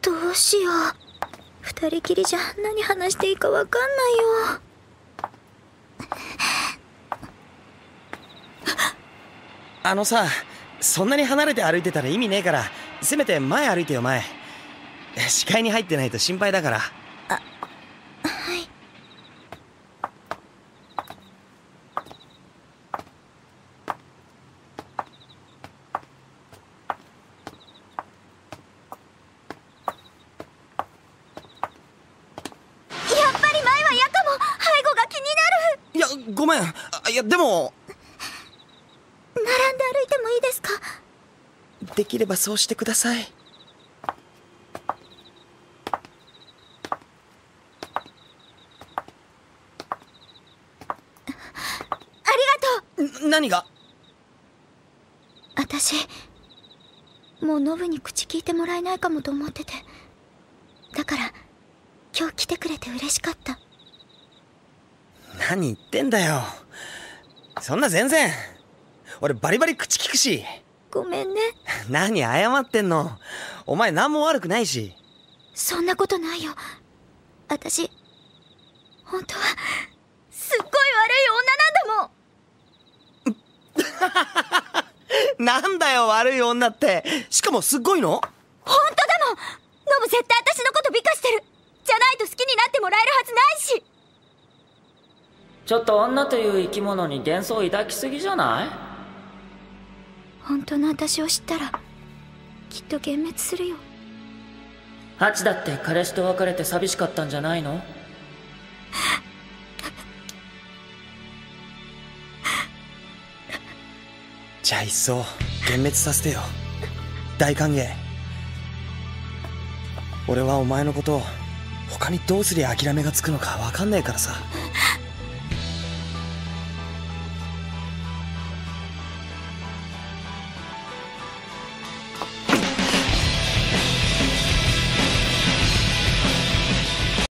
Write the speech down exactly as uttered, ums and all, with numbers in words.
どうしよう。二人きりじゃ何話していいかわかんないよ。 あのさ、そんなに離れて歩いてたら意味ねえから、せめて前歩いてよ。前視界に入ってないと心配だから。 あ、はい。やっぱり前は嫌かも。背後が気になる。 いや、ごめん。あ、いやでも並んで歩いてもいいですか？ できればそうしてください。 ありがとう。 何が？ 私もうノブに口聞いてもらえないかもと思ってて、だから今日来てくれて嬉しかった。 何言ってんだよ。そんな全然。俺バリバリ口聞くし。 ごめんね。 何謝ってんの。お前何も悪くないし。 そんなことないよ。私本当はすっごい悪い女なんだもん。 なんだよ悪い女って。しかもすっごいの？ 本当だもん。ノブ絶対私のこと美化してる。じゃないと好きになってもらえるはずないし。 ちょっと女という生き物に幻想を抱きすぎじゃない？ 本当の私を知ったらきっと幻滅するよ。 ハチだって彼氏と別れて寂しかったんじゃないの？ じゃあいっそ幻滅させてよ。大歓迎。俺はお前のことを他にどうすりゃ諦めがつくのか分かんねえからさ。